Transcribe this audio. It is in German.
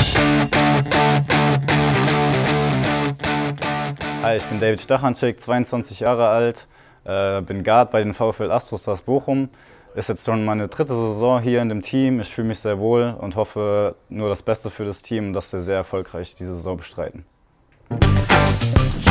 Hi, ich bin David Stachanczyk, 22 Jahre alt, bin Guard bei den VfL Astrostars Bochum. Ist jetzt schon meine dritte Saison hier in dem Team. Ich fühle mich sehr wohl und hoffe nur das Beste für das Team und dass wir sehr erfolgreich diese Saison bestreiten.